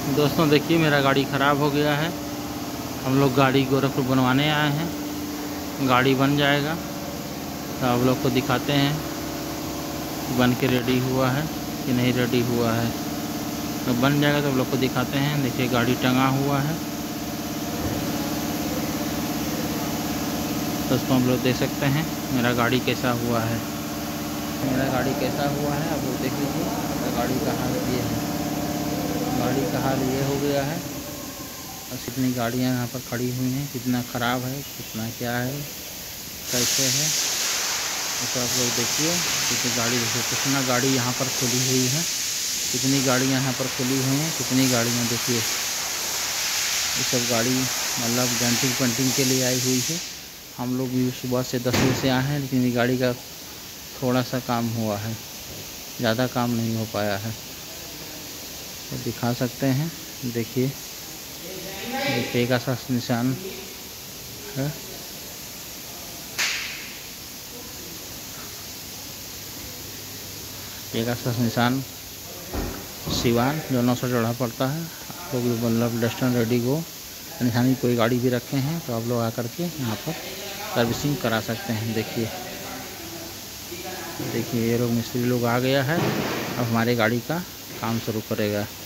दोस्तों देखिए, मेरा गाड़ी ख़राब हो गया है। हम लोग गाड़ी गोरखपुर बनवाने आए हैं। गाड़ी बन जाएगा तो आप लोग को दिखाते हैं कि बन के रेडी हुआ है कि नहीं रेडी हुआ है। तो बन जाएगा तो आप लोग को दिखाते हैं। देखिए गाड़ी टंगा हुआ है दोस्तों, आप लोग देख सकते हैं मेरा गाड़ी कैसा हुआ है। मेरा गाड़ी कैसा हुआ है आप लोग देख लीजिए। मेरा गाड़ी का हाल ये है, गाड़ी का हाल ये हो गया है। और कितनी गाड़ियाँ यहाँ पर खड़ी हुई हैं, कितना ख़राब है, कितना क्या है, कैसे है, तो आप लोग देखिए। कितनी गाड़ी देखिए, कितना गाड़ी यहाँ पर खुली हुई है, कितनी गाड़ियाँ यहाँ पर खुली हुई हैं, कितनी गाड़ियाँ देखिए। ये सब गाड़ी मतलब डेंटिंग पेंटिंग के लिए आई हुई है। हम लोग भी सुबह से 10 बजे से आए हैं, लेकिन ये गाड़ी का थोड़ा सा काम हुआ है, ज़्यादा काम नहीं हो पाया है। तो दिखा सकते हैं, देखिए ये पेगासस निशान है। पेगासस निशान सिवान जो 900 चढ़ा पड़ता है। आप लोग मतलब डस्टन रेडी को निशानी कोई गाड़ी भी रखे हैं तो आप लोग आकर के यहाँ पर सर्विसिंग करा सकते हैं। देखिए देखिए ये लोग मिस्त्री लोग आ गया है, अब हमारे गाड़ी का काम शुरू करेगा।